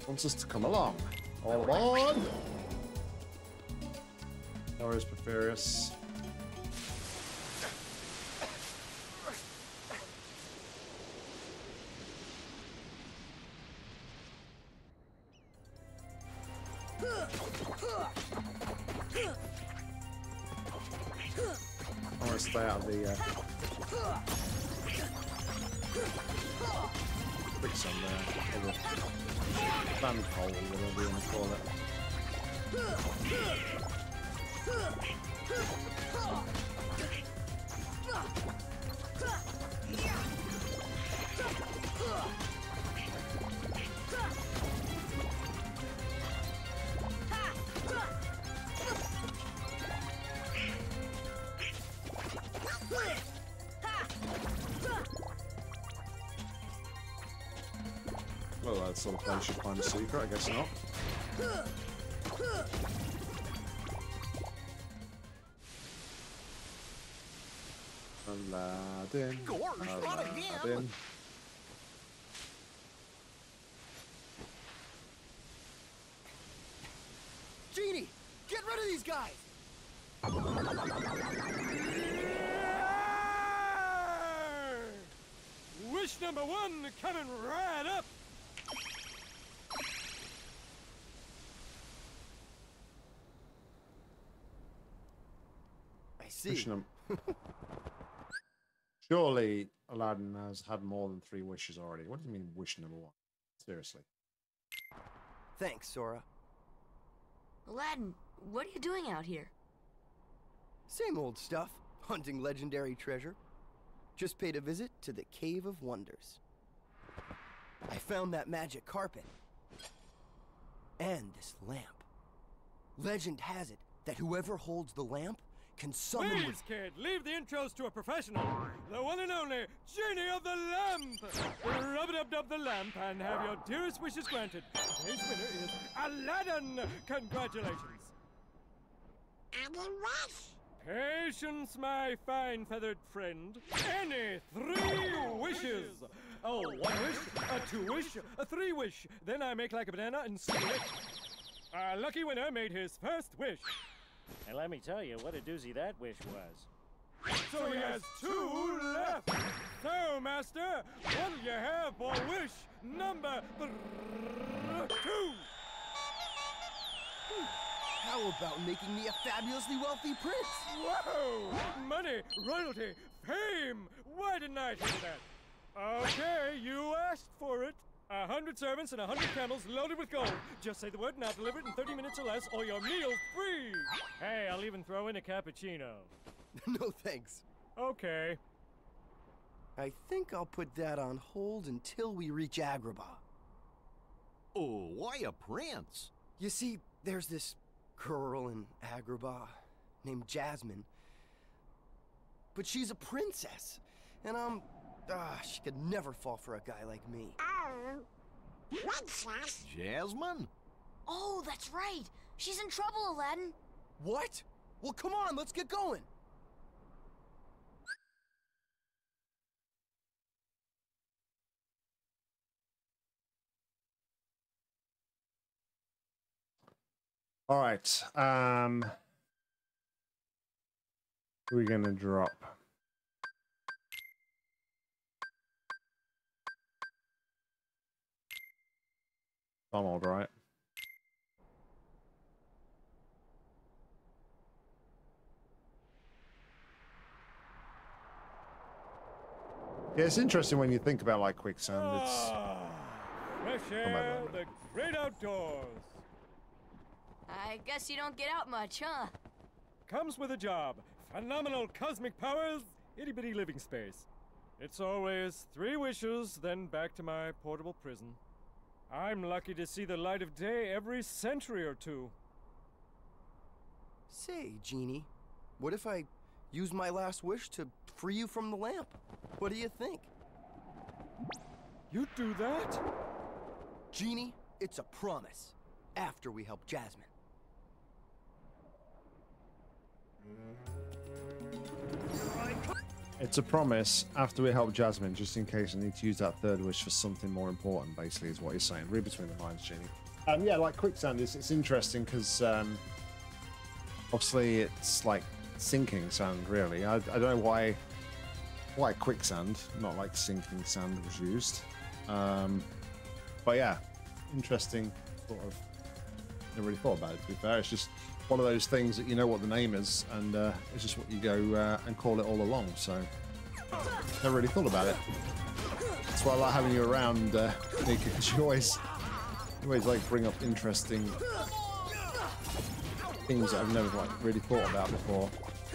Wants us to come along. All aboard! Norris Porphyrius. I want to stay out of the quicksand there, or the sand hole, whatever you want to call it. Well, that sort of place should find a secret, I guess not. Aladdin. Aladdin. Genie, get rid of these guys! Wish number one coming right up. I see. Wish Surely Aladdin has had more than 3 wishes already. What do you mean, wish number 1? Seriously. Thanks, Sora. Aladdin, what are you doing out here? Same old stuff. Hunting legendary treasure. Just paid a visit to the Cave of Wonders. I found that magic carpet. And this lamp. Legend has it that whoever holds the lamp can summon Please, kid, leave the intros to a professional. The one and only Genie of the Lamp. Rub-a-dub-dub the lamp and have your dearest wishes granted. Today's winner is Aladdin. Congratulations. Aladdin wish. Patience, my fine feathered friend. Any 3 wishes. Oh, 1 wish, a 2 wish, a 3 wish. Then I make like a banana and steal it. Our lucky winner made his first wish. And let me tell you what a doozy that wish was. So he has 2 left. So, Master, what'll you have for wish number 2? How about making me a fabulously wealthy prince? Whoa! Money, royalty, fame! Why didn't I think of that? Okay, you asked for it. 100 servants and 100 camels loaded with gold. Just say the word and I'll deliver it in 30 minutes or less, or your meal's free. Hey, I'll even throw in a cappuccino. No thanks. Okay. I think I'll put that on hold until we reach Agrabah. Oh, why a prince? You see, there's this girl in Agrabah named Jasmine. But she's a princess, and she could never fall for a guy like me. Oh, princess. Jasmine? Oh, that's right. She's in trouble, Aladdin. What? Well, come on, let's get going. All right. Who are we gonna drop? Donald, right? Yeah, it's interesting when you think about like quicksand. It's Fresh air, the great outdoors. I guess you don't get out much, huh? Comes with a job. Phenomenal cosmic powers, itty-bitty living space. It's always 3 wishes, then back to my portable prison. I'm lucky to see the light of day every century or 2. Say, Genie, what if I use my last wish to free you from the lamp? What do you think? You'd do that? Genie, it's a promise. After we help Jasmine. It's a promise after we help Jasmine, just in case I need to use that third wish for something more important, basically, is what he's saying. Read between the lines, Genie. Yeah, like quicksand, it's interesting because obviously it's like sinking sand, really. I don't know why quicksand, not like sinking sand was used. But yeah, interesting sort of. Never really thought about it, to be fair. It's just one of those things that you know what the name is, and it's just what you go and call it all along. So never really thought about it. That's why I like having you around, Nika, because you always like bring up interesting things that I've never like really thought about before.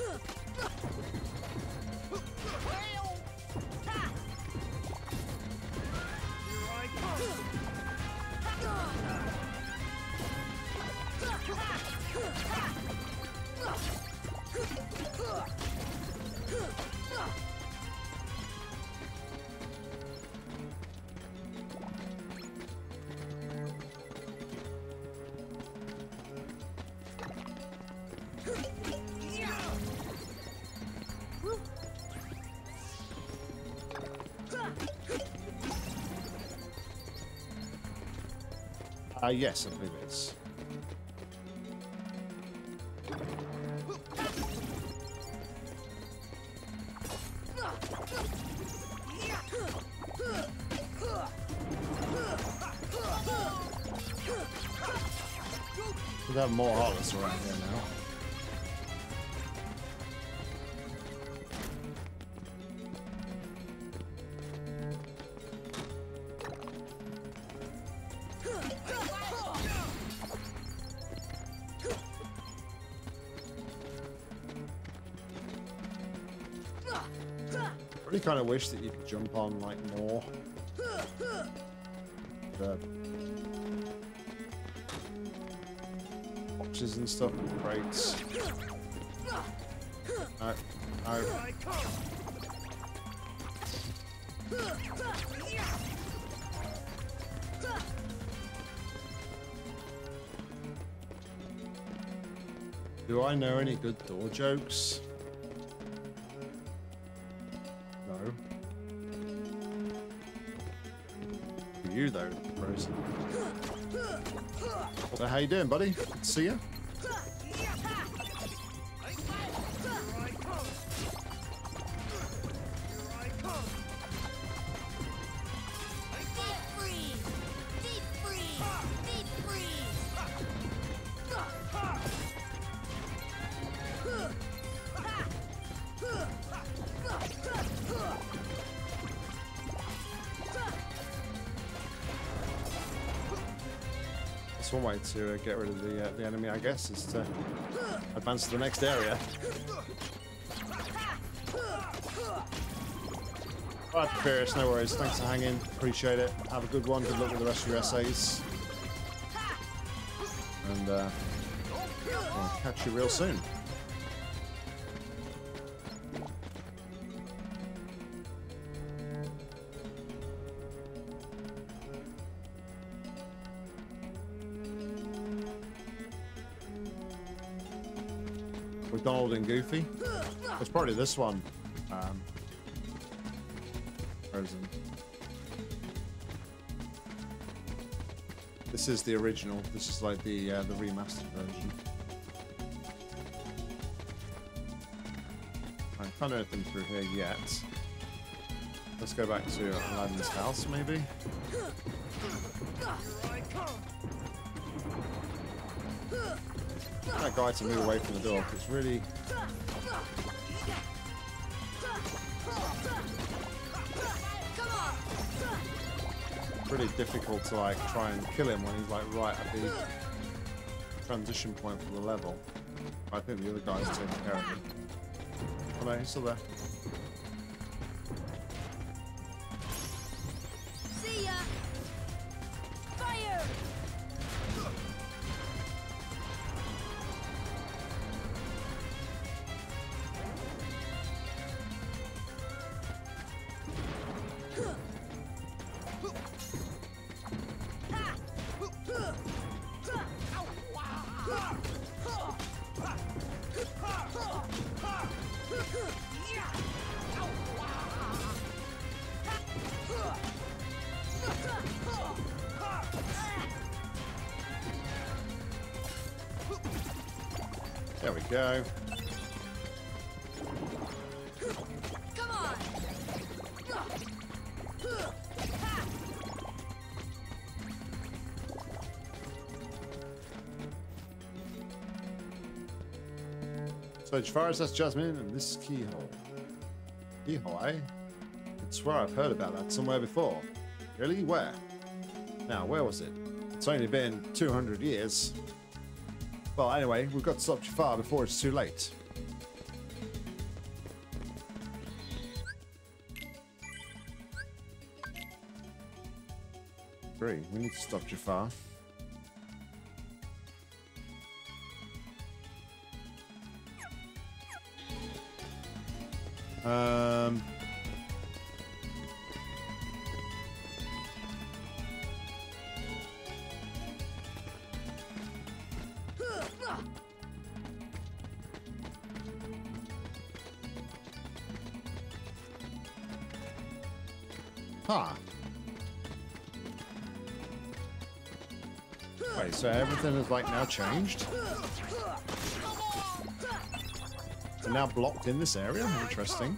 Yes, I believe it is. We have more Heartless around here now. I really kind of wish that you could jump on like more the boxes and stuff and crates. No, no. Do I know any good door jokes? No. For you though, Rose. So how you doing, buddy? Good to see you. One way to get rid of the enemy, I guess, is to advance to the next area. Alright, Furious, no worries. Thanks for hanging. Appreciate it. Have a good one. Good luck with the rest of your essays. And I'll catch you real soon. With Donald and Goofy. It's probably this one. Frozen. This is the original. This is like the remastered version. I can't do anything through here yet. Let's go back to Aladdin's house, maybe. That guy to move away from the door. It's really difficult to like try and kill him when he's like right at the transition point for the level. I think the other guy's taking care of him. Oh no, he's still there. See ya! Fire! There we go. Come on. So as far as that's Jasmine and this is Keyhole. Keyhole, eh? I swear I've heard about that somewhere before. Really? Where? Now, where was it? It's only been 200 years. Well, anyway, we've got to stop Jafar before it's too late. Agree. We need to stop Jafar. Huh. Wait, so everything is like now changed? They're now blocked in this area? Interesting.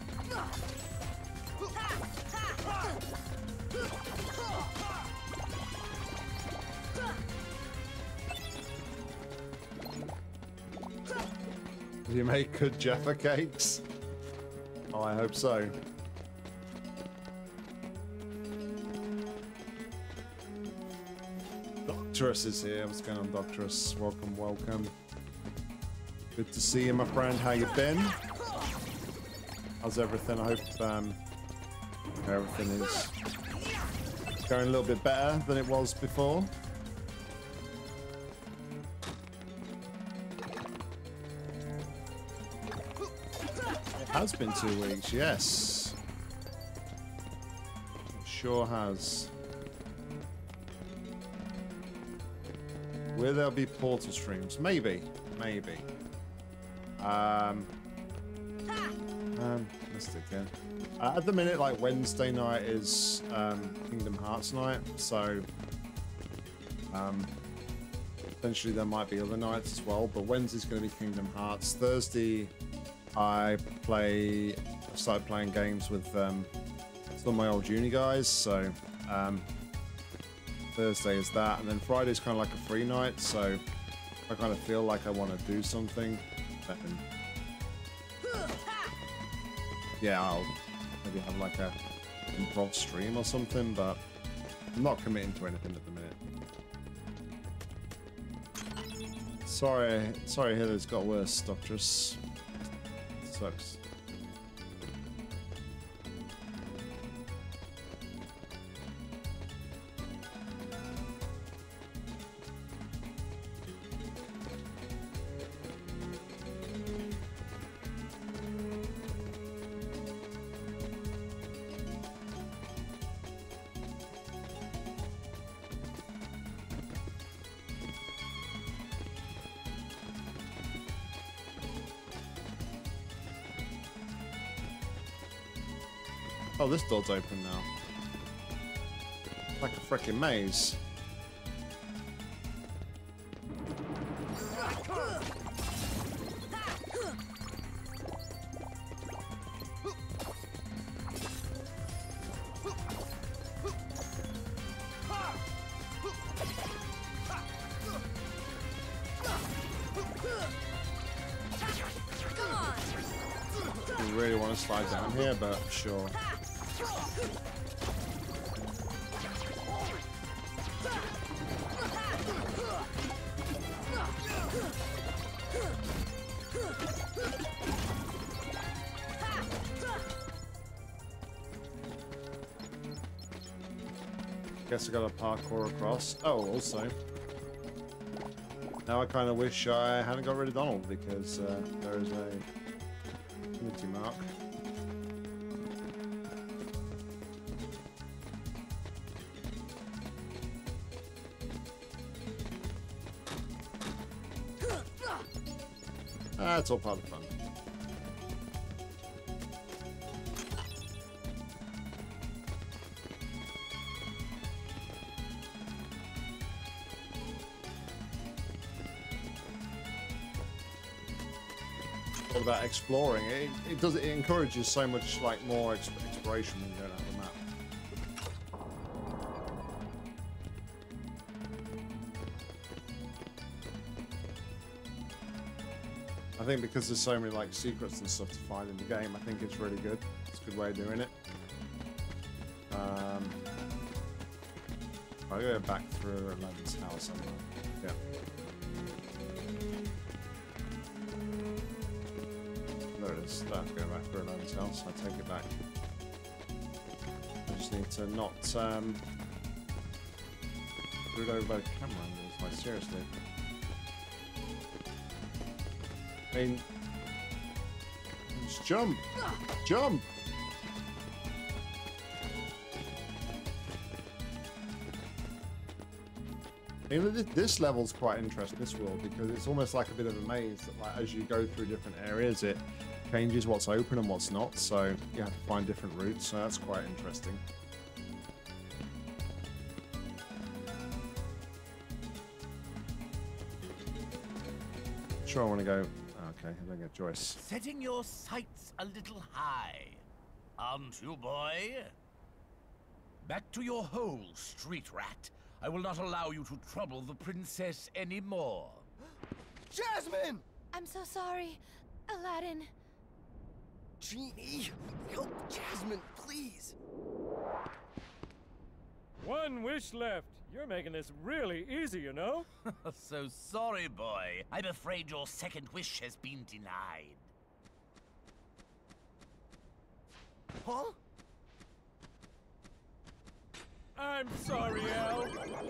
Do you make good Jaffa cakes? Oh, I hope so. Doctorus is here. What's going on, Doctorus? Welcome, welcome. Good to see you, my friend. How you been? How's everything? I hope everything is going a little bit better than it was before. It has been 2 weeks, yes. It sure has. Will there be portal streams? Maybe. Maybe. Let's stick in. At the minute, like Wednesday night is Kingdom Hearts night, so potentially there might be other nights as well. But Wednesday's going to be Kingdom Hearts. Thursday, I started playing games with some of my old uni guys, so Thursday is that, and then Friday's kind of like a free night, so I kind of feel like I want to do something. And yeah, I'll maybe have like a improv stream or something, but I'm not committing to anything at the minute. Sorry to hear that it's got worse, Doctress. Sucks. Oh, this door's open now. Like a freaking maze. I really want to slide down here, but sure. Guess I got a parkour across. Oh, also. Now I kind of wish I hadn't got rid of Donald because there is a unity mark. It's all part of the fun. all about exploring. It does. It encourages so much like more exploration when you don't have a map. I think because there's so many like secrets and stuff to find in the game, I think it's really good. It's a good way of doing it. I'll go back through Eleven's house. Yeah. There it is. Don't have to go back through Eleven's house. I'll take it back. I just need to not screw it over by the camera angles. Like seriously. I mean, just jump! Jump! I mean, this level's quite interesting, this world, because it's almost like a bit of a maze that, like, as you go through different areas, it changes what's open and what's not, so you have to find different routes, so that's quite interesting. Sure, I want to go. Okay, I don't get Joyce. Setting your sights a little high, aren't you, boy? Back to your hole, street rat. I will not allow you to trouble the princess anymore. Jasmine! I'm so sorry, Aladdin. Genie, help Jasmine, please. One wish left. You're making this really easy, you know? So sorry, boy. I'm afraid your second wish has been denied. Huh? I'm sorry, Al.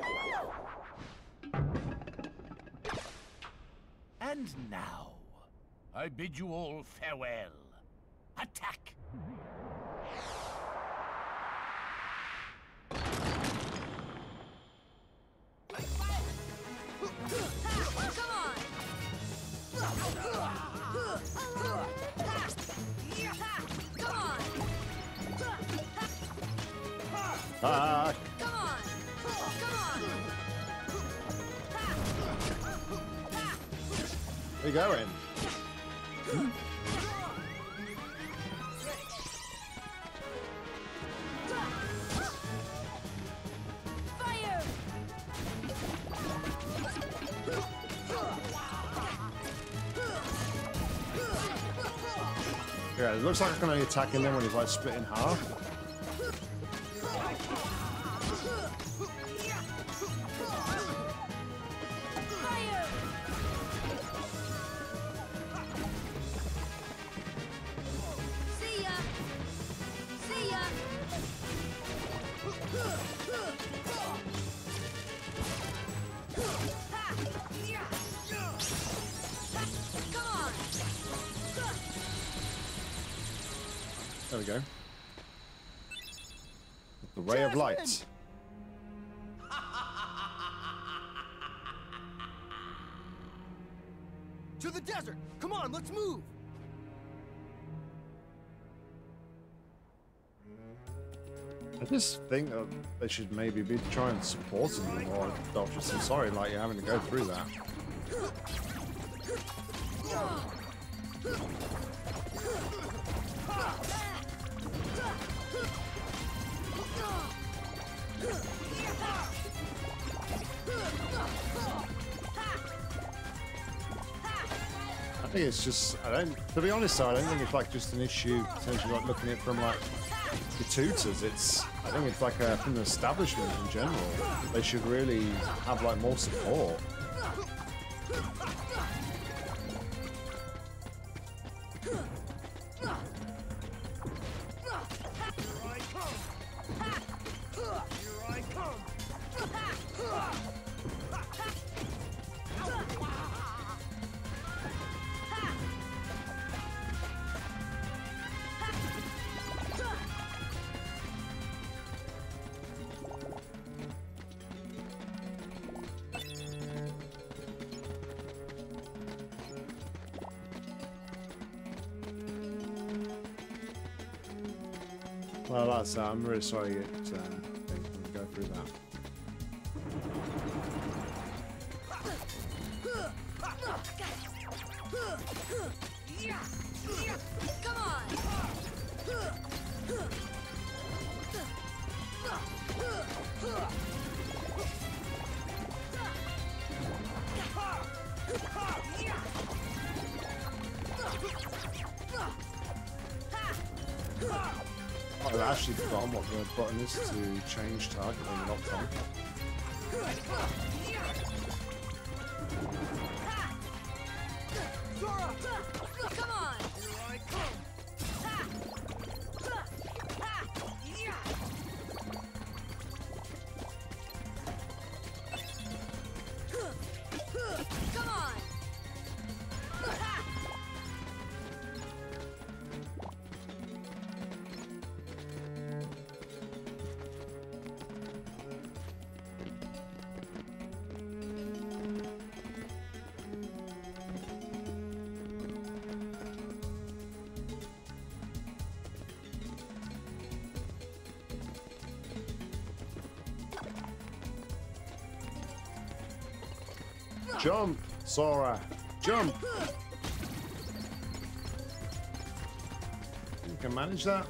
And now, I bid you all farewell. Attack! Ah! Come on! Where you going? Fire! Yeah, it looks like I can only attack him then when he's like split in half. There we go. The ray of light. To the desert! Come on, let's move! I just think that they should maybe be trying to support him more. I'm sorry, like you're having to go through that. I think it's just, to be honest though, I don't think it's like just an issue potentially like looking at it from like the tutors. I think it's like from the establishment in general. They should really have like more support. Well, that's I'm really sorry it didn't go through that. Come on! I've actually forgotten what the button is to change target when you're knocked on. Sora! Come on! Here I come! Come on! Jump, Sora, jump! You can manage that?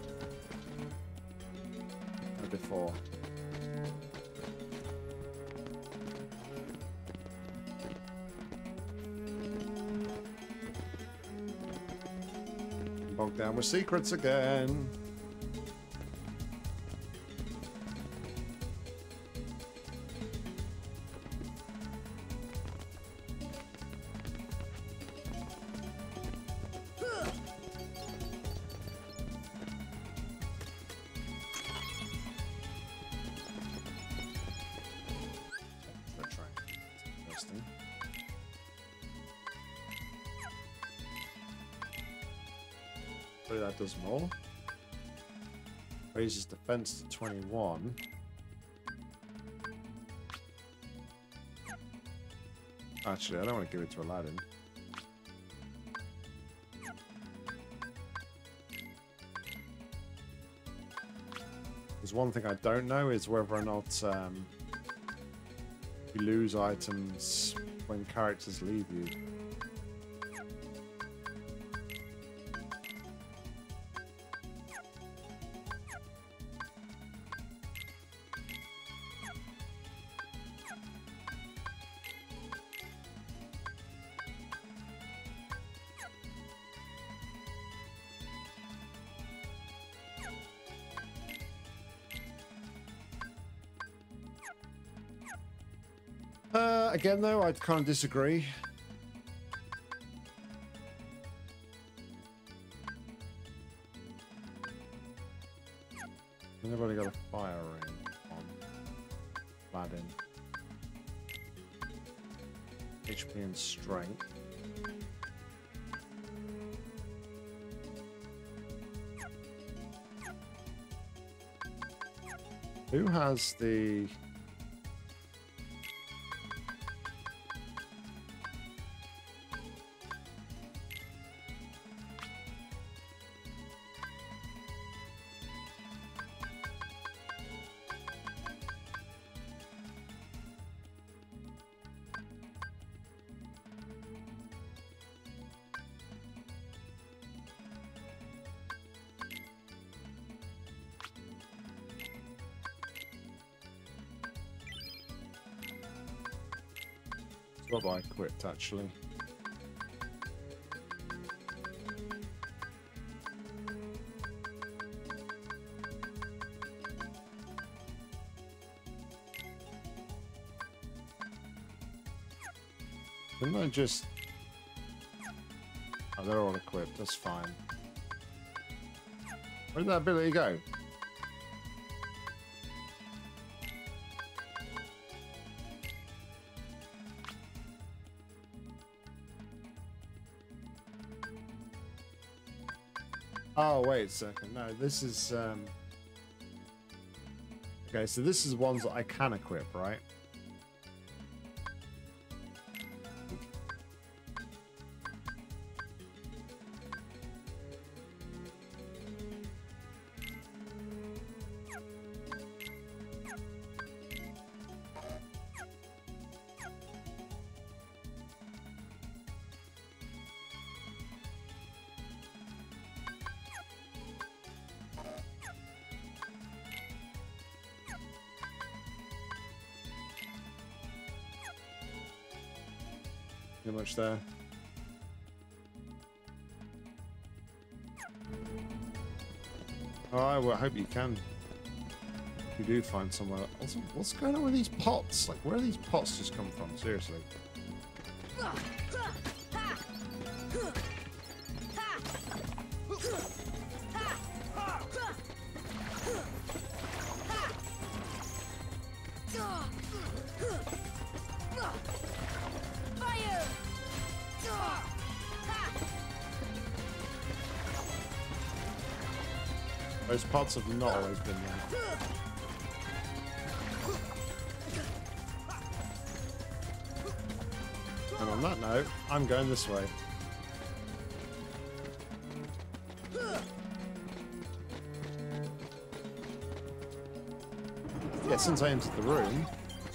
Or before. Bogged down with secrets again. That does more. Raises defense to 21. Actually, I don't want to give it to Aladdin. There's one thing I don't know is whether or not you lose items when characters leave you. Again, though, I'd kind of disagree. Anybody got a fire ring on Aladdin? HP and strength. Who has the... What I equipped actually. Didn't I just... Oh, they're all equipped, that's fine. Where did that ability go? Oh, wait a second. No, this is... Okay, so this is ones that I can equip, right? too much there. Alright, well, I hope you can. If you do find somewhere. Also, what's going on with these pots? Like, where do these pots just come from? Seriously. Those pots have not always been there. And on that note, I'm going this way. Yeah, since I entered the room...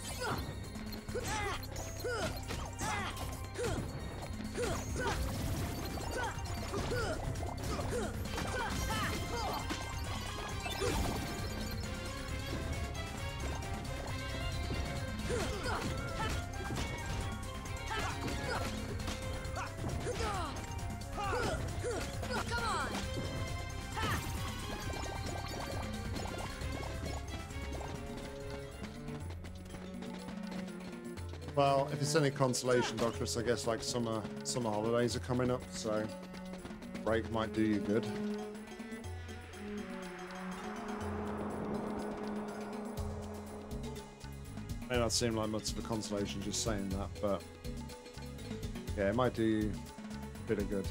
Well, if it's any consolation, Doctorus, I guess like summer holidays are coming up, so break might do you good. May not seem like much of a consolation just saying that, but yeah, it might do you a bit of good,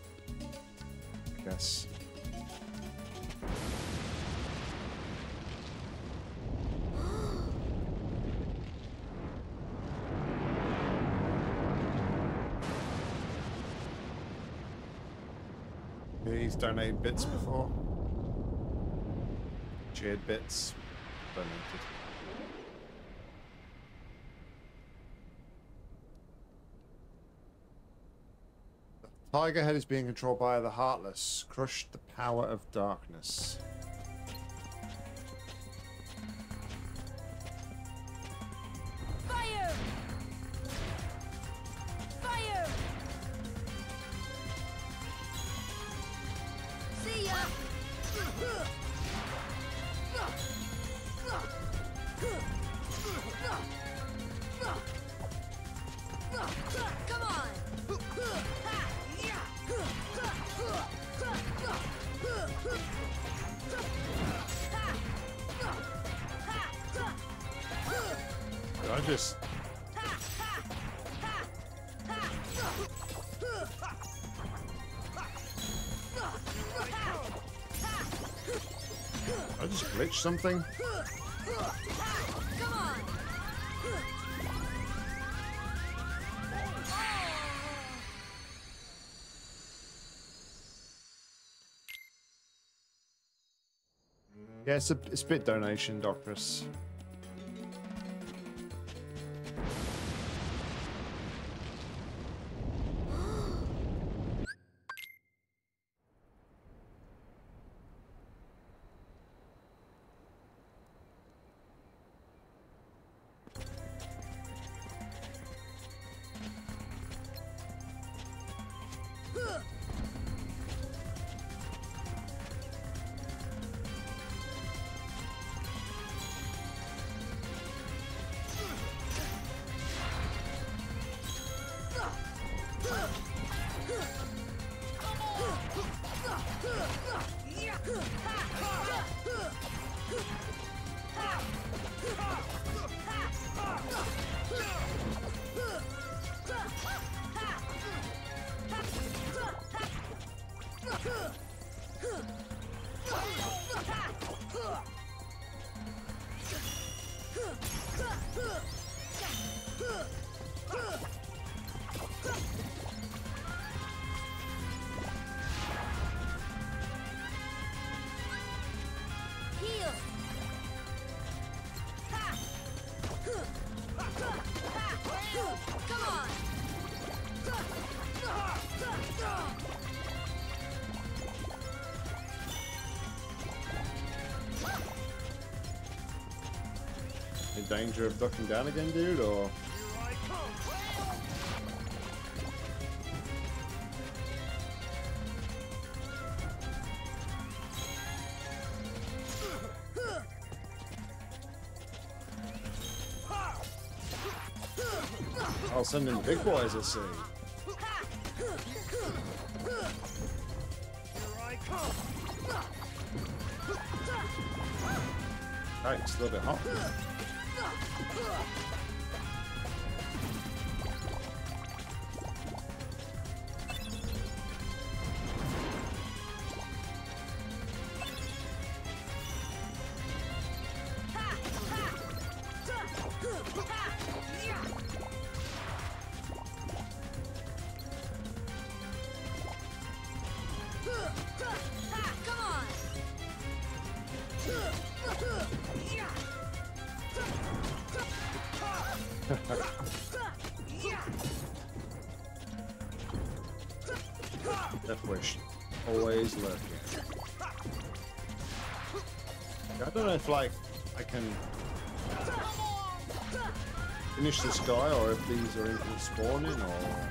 I guess. He's donated bits before. Cheered bits. Donated. The tiger head is being controlled by the Heartless. Crush the power of darkness. Fire! Fire! See ya! Come on! I just... I just glitched something? Come on! Yeah, it's a bit donation, Doctress. In danger of ducking down again, dude, or? I'll send in the big boys, I see. Right, it's a little bit hot. Death Wish, always lurking. I don't know if like I can finish this guy or if these are infinite spawning or.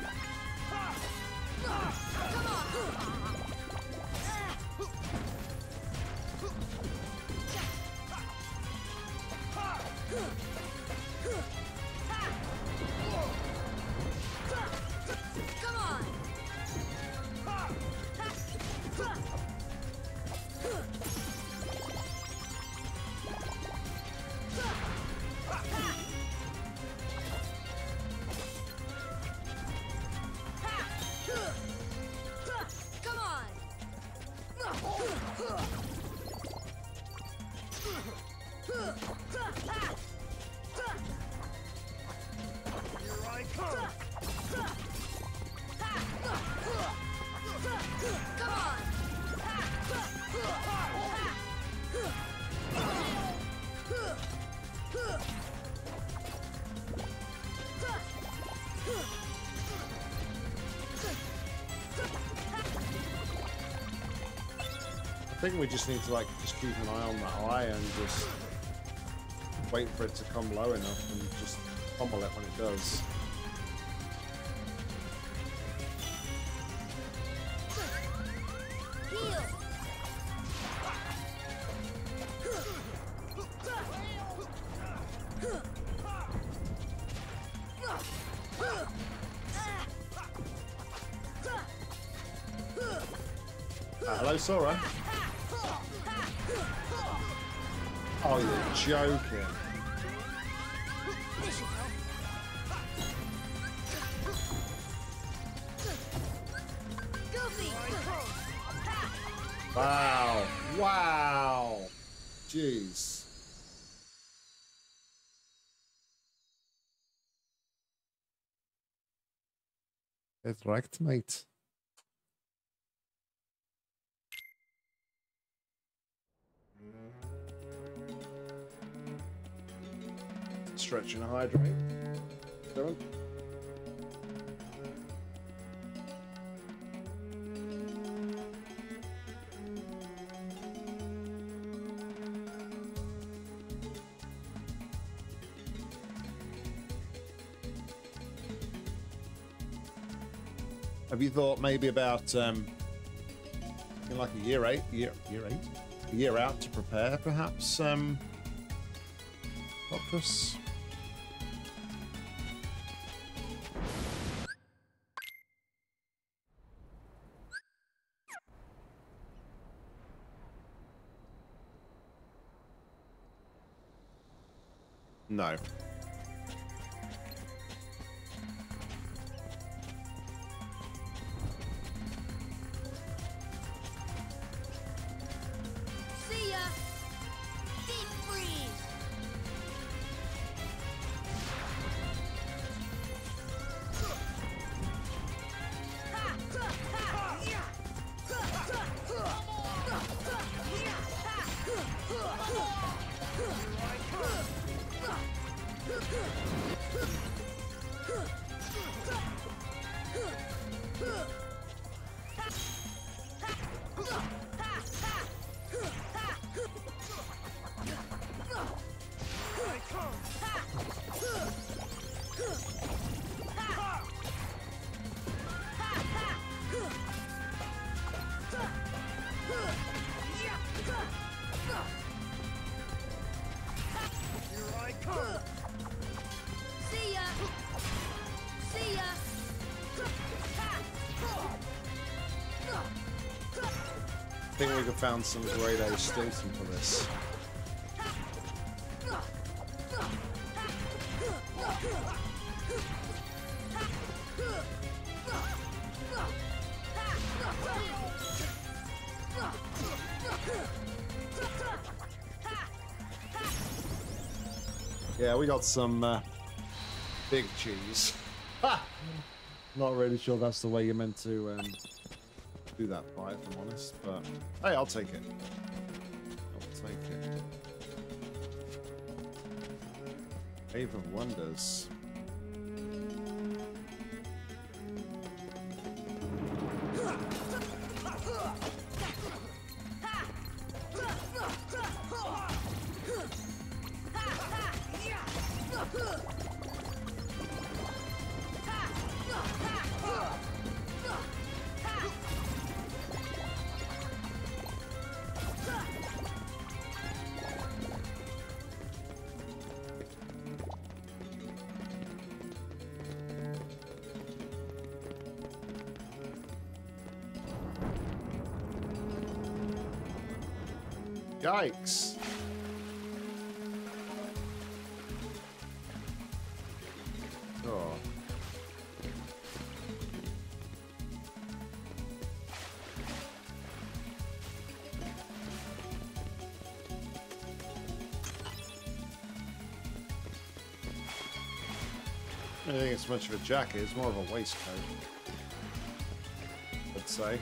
I think we just need to like just keep an eye on that eye and just wait for it to come low enough and just pummel it when it does. Hello, Sora. Oh, you're joking. Wow. Wow. Jeez. That's right, mate. Stretch and hydrate. Dylan. Have you thought maybe about in like a year out to prepare perhaps Heartless? No. See ya! Deep freeze! think we could found some grade A stilton for this. Yeah, we got some big cheese. Ha! Not really sure that's the way you're meant to do that fight, if I'm honest, but hey, I'll take it. I'll take it. Cave of Wonders. Yikes. Oh. I don't think it's much of a jacket, it's more of a waistcoat, I'd say.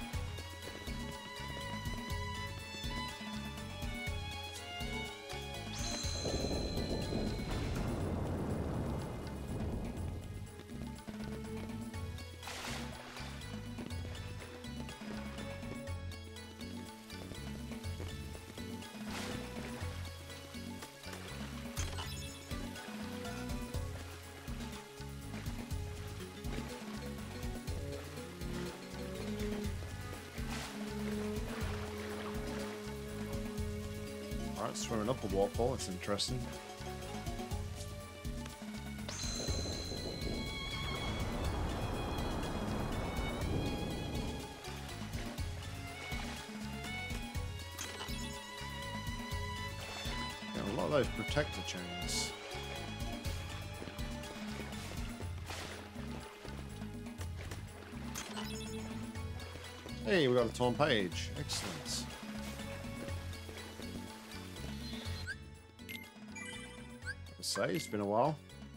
Alright, swimming up a waterfall, that's interesting. Yeah, a lot of those protector chains. Hey, we got a torn page. Excellent. Say, it's been a while.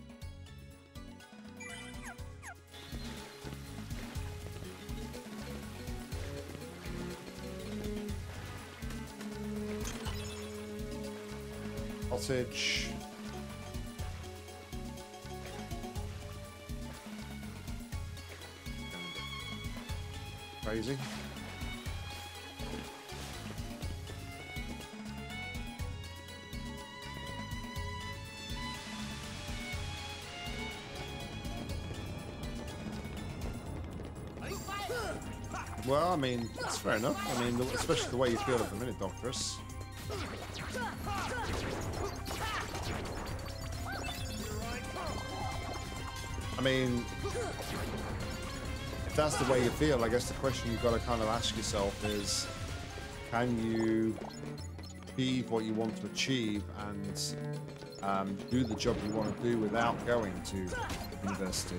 Cottage. Crazy. Well, I mean, it's fair enough. I mean, especially the way you feel at the minute, Doctorus. I mean, if that's the way you feel, I guess the question you've got to kind of ask yourself is, can you achieve what you want to achieve and do the job you want to do without going to university?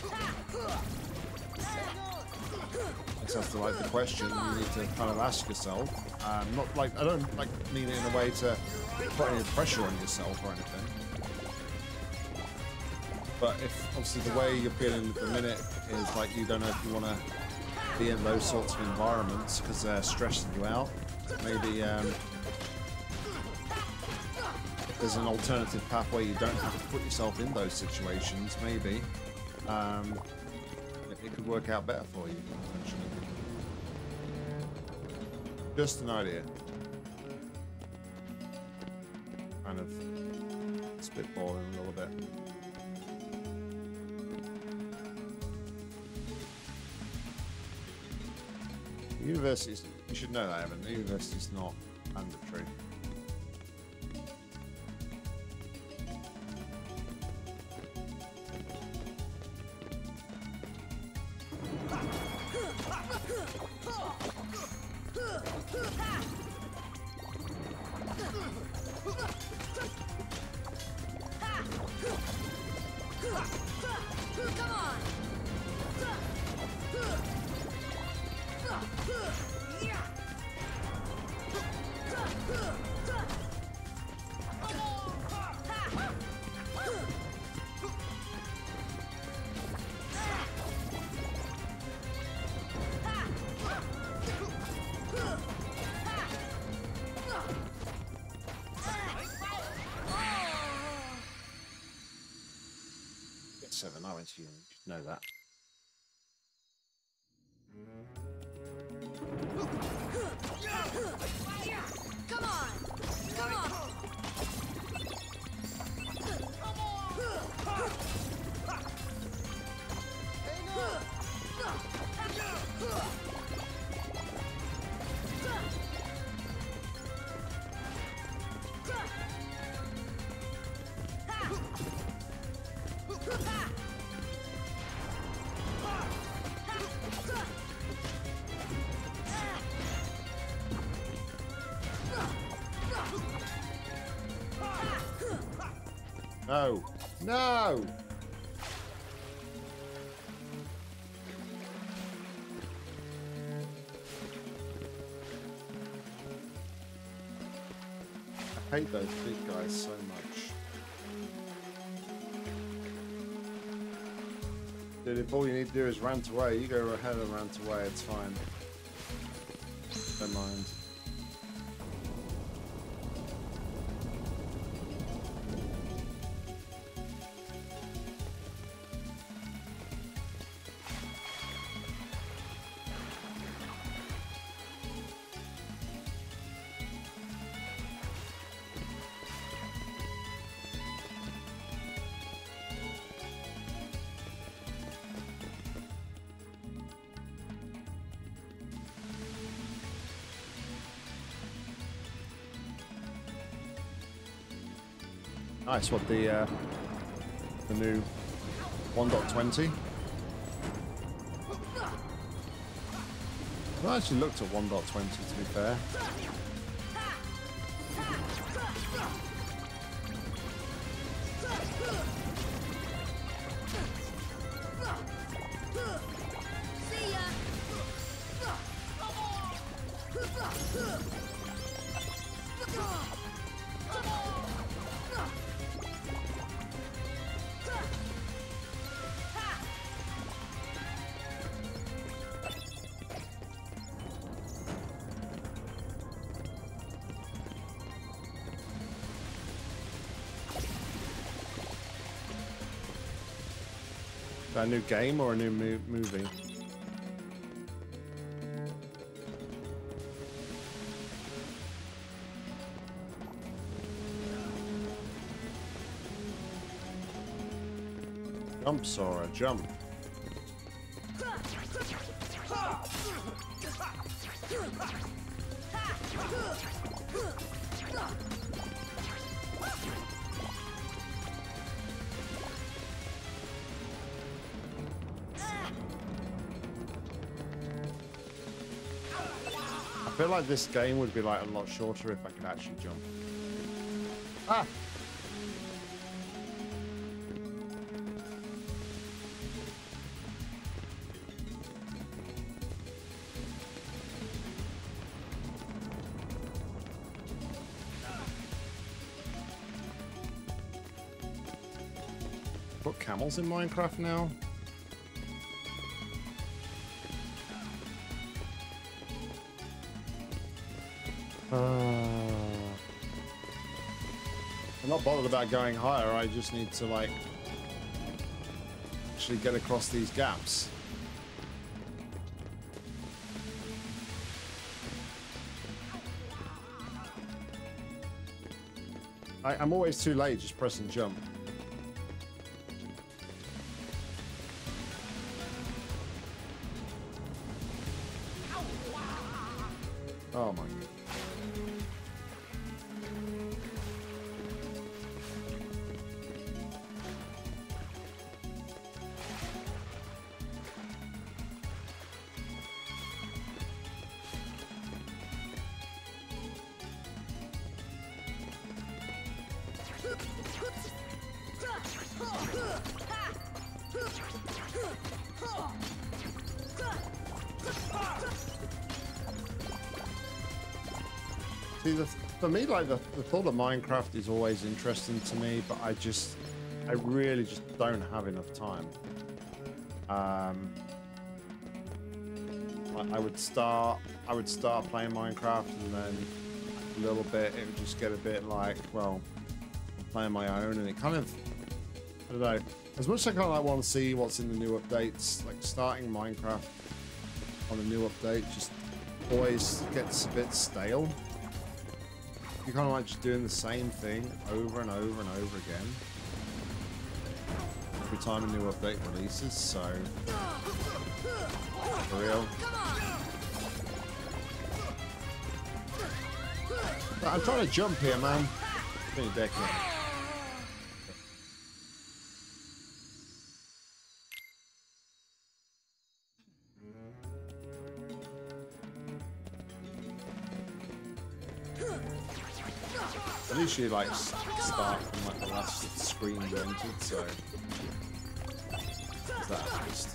That's the question you need to kind of ask yourself. Not like, I don't like mean it in a way to put any pressure on yourself or anything. But if obviously the way you're feeling at the minute is like you don't know if you want to be in those sorts of environments because they're stressing you out, maybe if there's an alternative pathway you don't have to put yourself in those situations, maybe it could work out better for you, potentially. Just an idea. Kind of spitballing a little bit. Universities, you should know that, Evan. The university's not mandatory. Come on! Get 7, I went to you. You should know that. Come on! Come on! No! No! I hate those big guys so much. Dude, if all you need to do is rant away, you go ahead and rant away, it's fine. Don't mind. Nice, what the new 1.20. I actually looked at 1.20 to be fair. See ya! Is that a new game or a new movie? Jump, Sora, jump. I feel like this game would be like a lot shorter if I could actually jump. Ah! Put camels in Minecraft now? I'm not bothered about going higher, I just need to like actually get across these gaps. I'm always too late just pressing jump. Oh my god. See, for me, like the thought of Minecraft is always interesting to me, but I really just don't have enough time. I would start playing Minecraft, and then a little bit it would just get a bit like, well, I'm playing my own, and it kind of, I don't know. As much as I kind of like want to see what's in the new updates, like starting Minecraft on a new update just always gets a bit stale. You're kind of like just doing the same thing over and over and over again every time a new update releases, so for real. But I'm trying to jump here, man. Being a dickhead. At least you like start from like the last screen you entered, so there's that at least.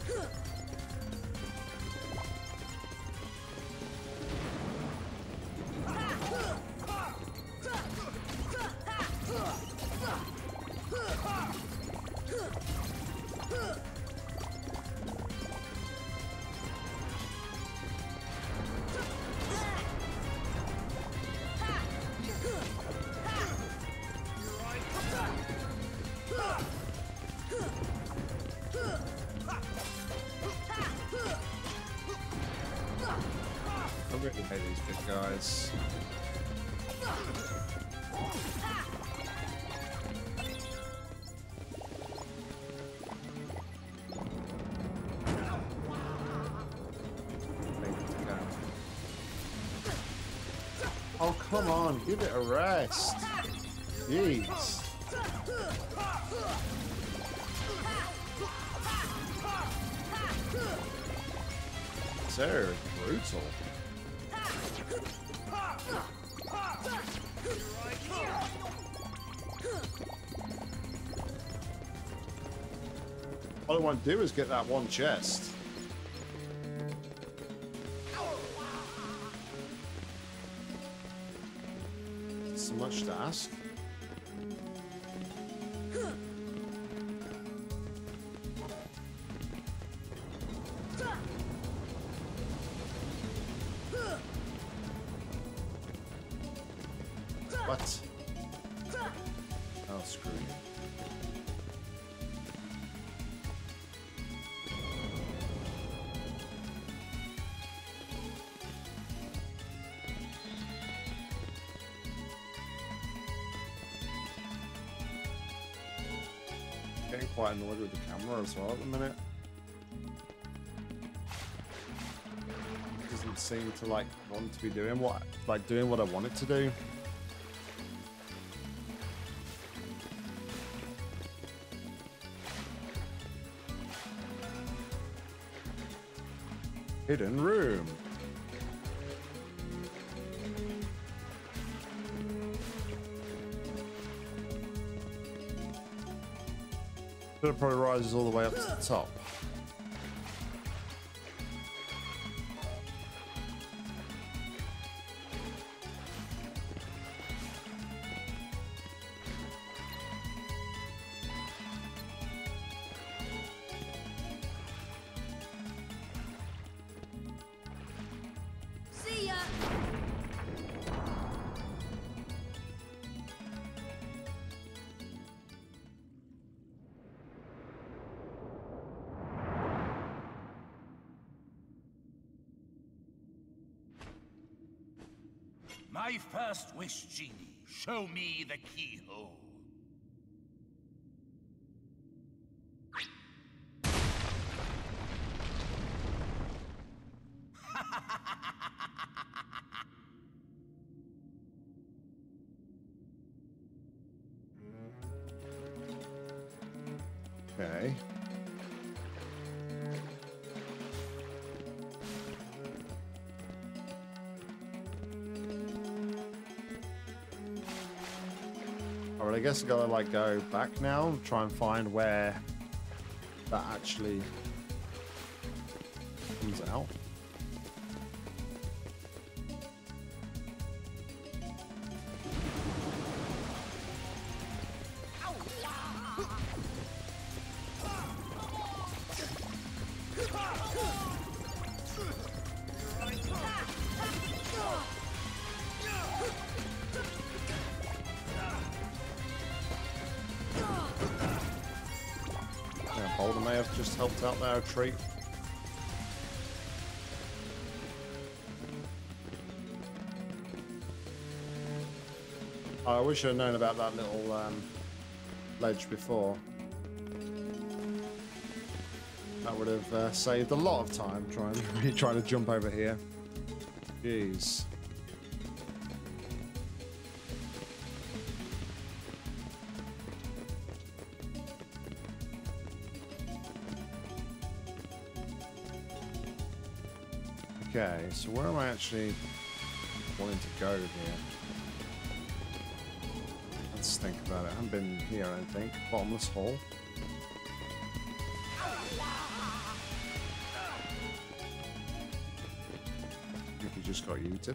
I really hate these big guys. Oh, come on, give it a rest. Jeez. So brutal. All I want to do is get that one chest. So much to ask. What? Oh, screw you. Getting quite annoyed with the camera as well at the minute. It doesn't seem to like want to be doing what I want it to do. Hidden room. So it probably rises all the way up to the top. See ya. My first wish, genie. Show me the keyhole. Okay. Alright, I guess I gotta like go back now, try and find where that actually just helped out there a treat. I wish I'd known about that little ledge before. That would have saved a lot of time trying to jump over here. Jeez. Okay, so where am I actually wanting to go here? Let's think about it. I haven't been here, I don't think. Bottomless hole. If you just got yeeted.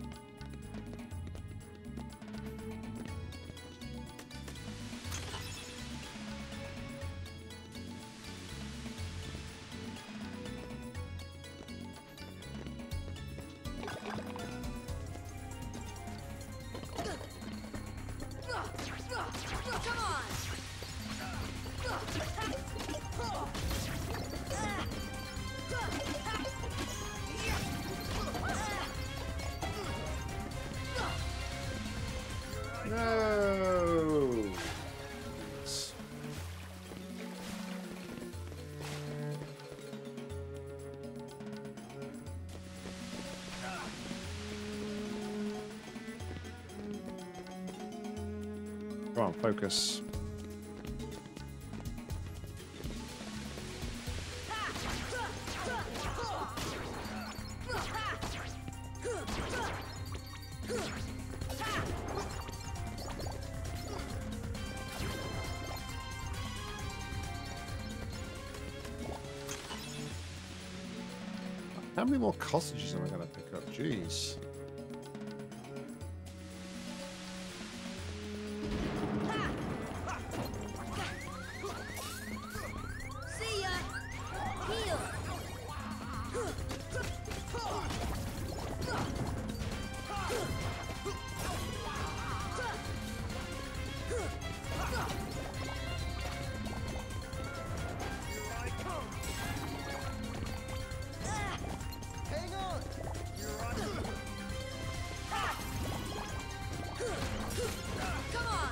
No. Come on, focus. How many more cottages am I going to pick up? Jeez. See ya. Heal. Hang on! You're on. Come on.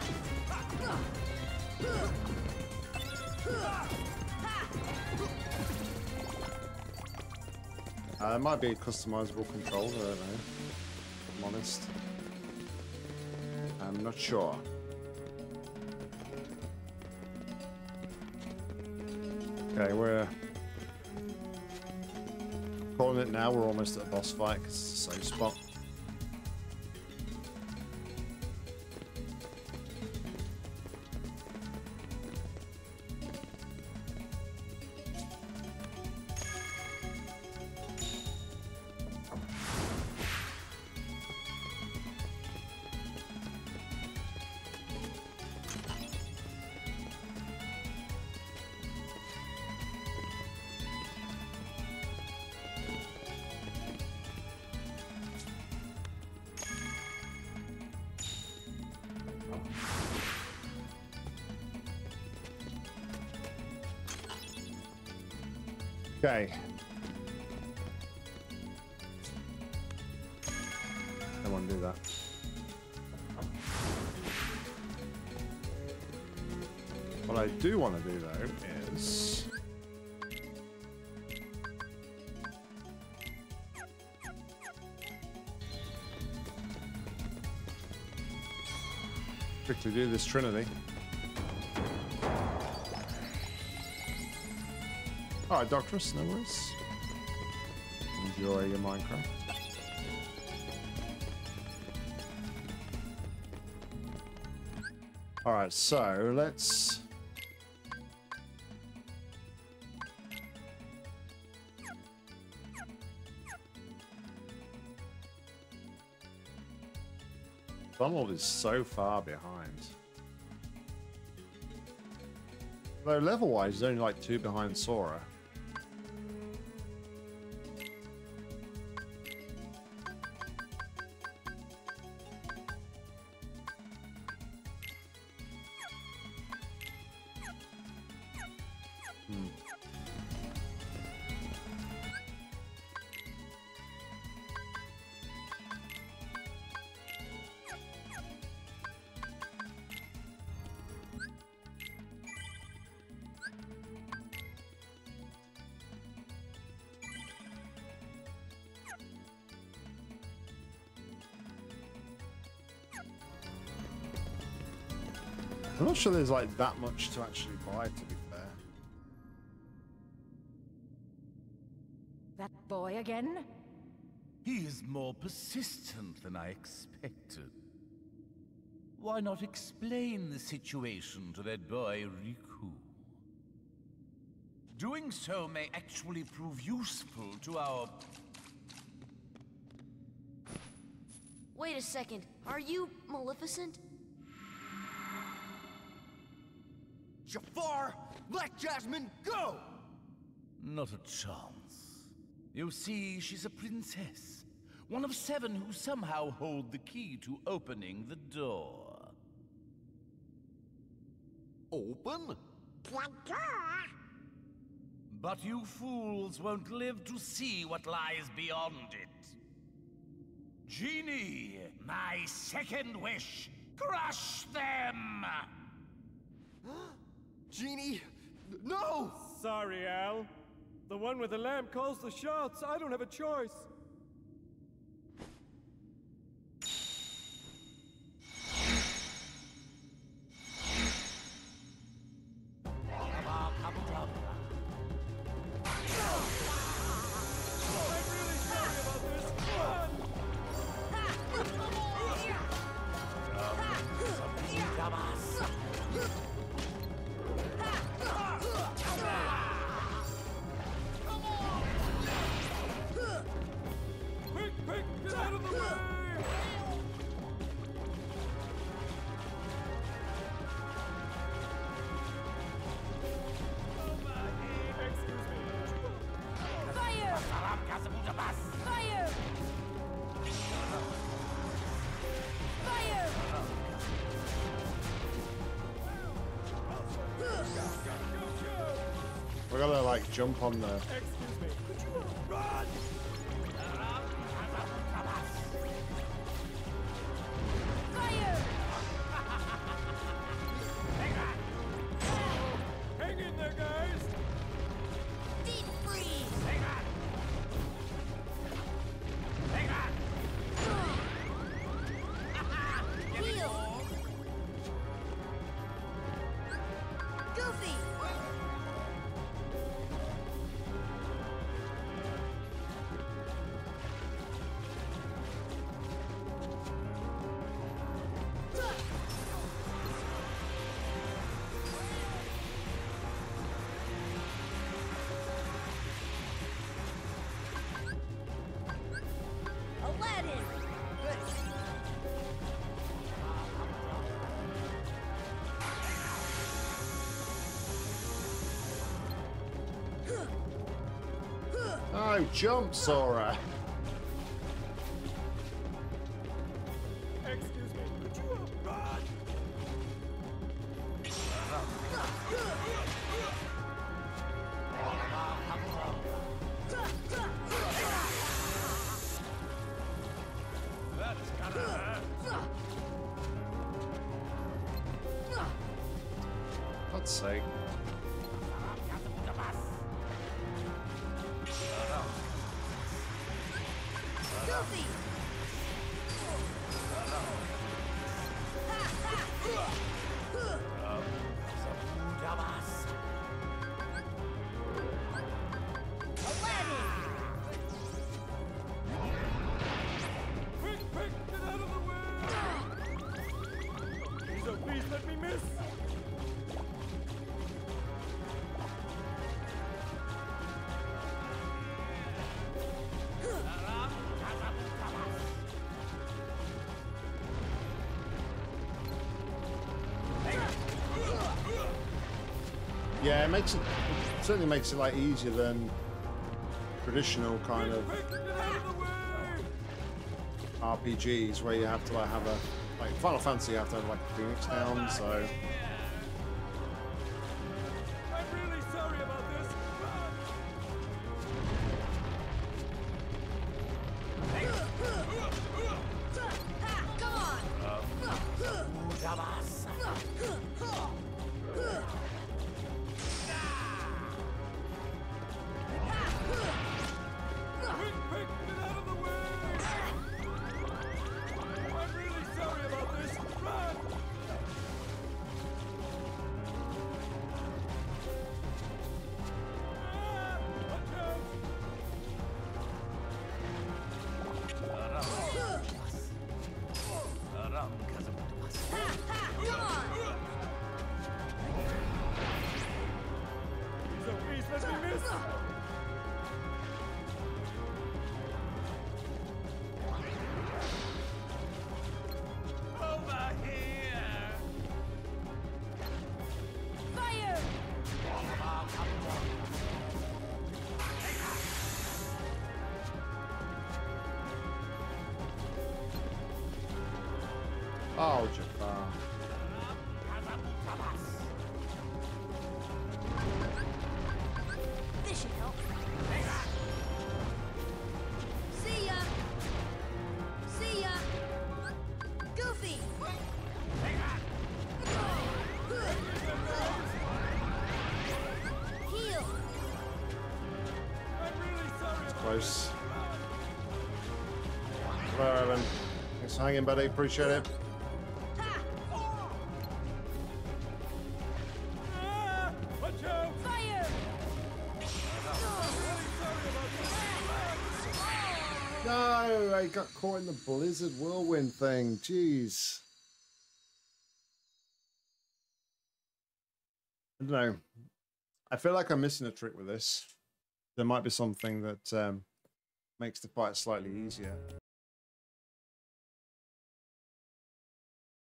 It might be a customizable controller, I don't know. If I'm honest. I'm not sure. Okay, we're calling it now. We're almost at a boss fight because it's a safe spot. Okay. I don't want to do that. What I do want to do though is quickly do this Trinity. Alright, Doctress, no worries. Enjoy your Minecraft. Alright, so let's... Donald is so far behind. Though level-wise, he's only like 2 behind Sora. I'm not sure there's like that much to actually buy, to be fair. That boy again? He is more persistent than I expected. Why not explain the situation to that boy, Riku? Doing so may actually prove useful to our... Wait a second. Are you Maleficent? Jafar, let Jasmine go! Not a chance. You see, she's a princess. One of 7 who somehow hold the key to opening the door. Open? But you fools won't live to see what lies beyond it. Genie, my second wish, crush them! Genie, no! Sorry, Al. The one with the lamp calls the shots. I don't have a choice. We gotta like jump on the. Excuse me. Could you run? Hang in there, guys. Deep freeze! Heal! Goofy! Aladdin! Oh, jump, Sora! Excuse me. Could you run? That's gonna hurt. God's sake. Goofy! Aladdin! Quick, quick, get out of the way! Please, oh, please let me miss. Yeah, it certainly makes it like easier than traditional kind of Quick, get out of the way! RPGs where you have to like have a like Final Fantasy you have to have like a Phoenix down, so I'm really sorry about this. Run! Come on! Quick, quick, get out of the way! I'm really sorry about this. Run! Oh, Jafar. This should help. See ya. See ya. Goofy. Heal. Close. Hello, Evan. Thanks for hanging, buddy. Appreciate it. Watch out! Fire. No, I got caught in the blizzard whirlwind thing. Jeez. I don't know. I feel like I'm missing a trick with this. There might be something that makes the fight slightly easier.